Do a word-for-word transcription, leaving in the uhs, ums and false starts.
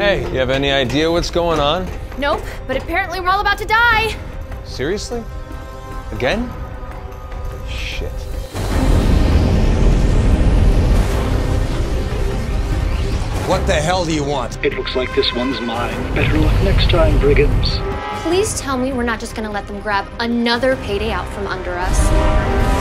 Hey, you have any idea what's going on? Nope, but apparently we're all about to die. Seriously? Again? Shit. What the hell do you want? It looks like this one's mine. Better luck next time, brigands. Please tell me we're not just gonna let them grab another payday out from under us.